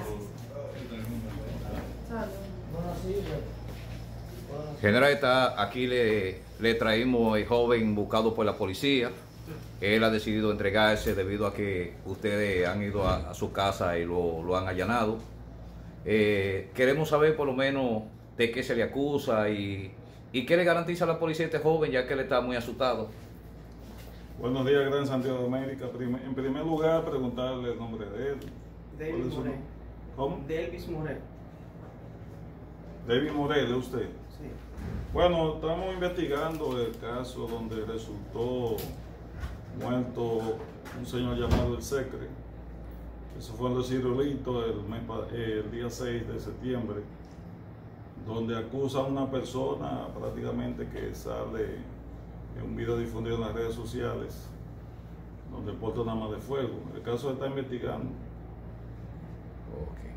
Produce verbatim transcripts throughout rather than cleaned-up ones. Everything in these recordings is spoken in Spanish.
General, está, aquí le, le traímos el joven buscado por la policía. Él ha decidido entregarse debido a que ustedes han ido a, a su casa y lo, lo han allanado. Eh, queremos saber por lo menos de qué se le acusa y, y qué le garantiza a la policía a este joven, ya que él está muy asustado. Buenos días, Gran Santiago de América. En primer lugar, preguntarle el nombre de él. David Morel. ¿Cómo? David Morel. David Morel, ¿es usted? Sí. Bueno, estamos investigando el caso donde resultó muerto un señor llamado El Secre. Eso fue en los Ciruelitos el, mes, el día seis de septiembre, donde acusa a una persona prácticamente que sale en un video difundido en las redes sociales, donde porta un arma de fuego. El caso se está investigando. Okay.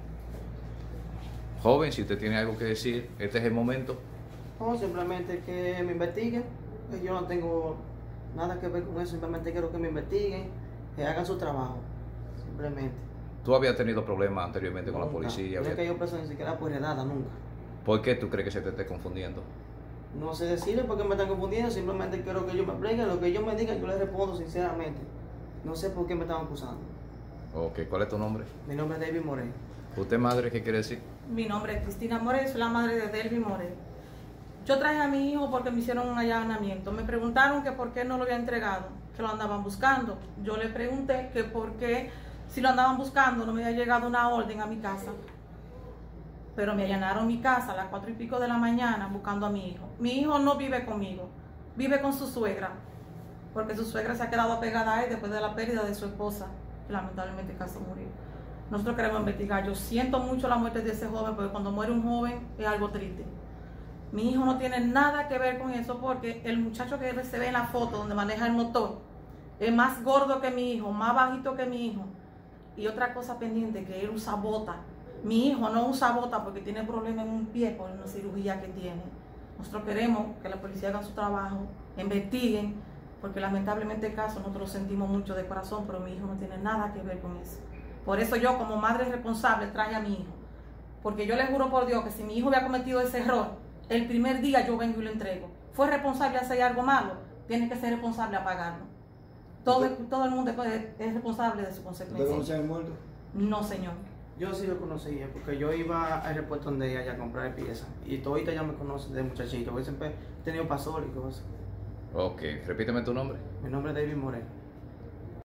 Joven, si usted tiene algo que decir, este es el momento. No, simplemente que me investiguen. Yo no tengo nada que ver con eso, simplemente quiero que me investiguen, que hagan su trabajo, simplemente. ¿Tú habías tenido problemas anteriormente con Nunca. la policía? No es que yo preso ni siquiera por nada, nunca. ¿Por qué tú crees que se te esté confundiendo? No sé decirle por qué me están confundiendo, simplemente quiero que ellos me expliquen, lo que ellos me digan yo les respondo sinceramente. No sé por qué me están acusando. Ok, ¿cuál es tu nombre? Mi nombre es David Morel. ¿Usted, madre, qué quiere decir? Mi nombre es Cristina Morel, soy la madre de David Morel. Yo traje a mi hijo porque me hicieron un allanamiento. Me preguntaron que por qué no lo había entregado, que lo andaban buscando. Yo le pregunté que por qué, si lo andaban buscando, no me había llegado una orden a mi casa. Pero me allanaron mi casa a las cuatro y pico de la mañana buscando a mi hijo. Mi hijo no vive conmigo, vive con su suegra, porque su suegra se ha quedado apegada a él después de la pérdida de su esposa, que lamentablemente casi murió. Nosotros queremos investigar. Yo siento mucho la muerte de ese joven, porque cuando muere un joven es algo triste. Mi hijo no tiene nada que ver con eso, porque el muchacho que se ve en la foto donde maneja el motor es más gordo que mi hijo, más bajito que mi hijo. Y otra cosa pendiente, que él usa bota. Mi hijo no usa bota porque tiene problemas en un pie por una cirugía que tiene. Nosotros queremos que la policía haga su trabajo, investiguen, porque lamentablemente el caso nosotros lo sentimos mucho de corazón, pero mi hijo no tiene nada que ver con eso. Por eso yo, como madre responsable, traje a mi hijo. Porque yo le juro por Dios que si mi hijo había cometido ese error, el primer día yo vengo y lo entrego. Fue responsable de hacer algo malo, tiene que ser responsable a pagarlo. Todo, todo el mundo es responsable de su consecuencia. ¿Usted conoce al muerto? No, señor. Yo sí lo conocía, porque yo iba al repuesto donde ella a comprar piezas. Y todita ya me conoce de muchachito, porque siempre he tenido pastor y cosas. Ok, repíteme tu nombre. Mi nombre es David Morel.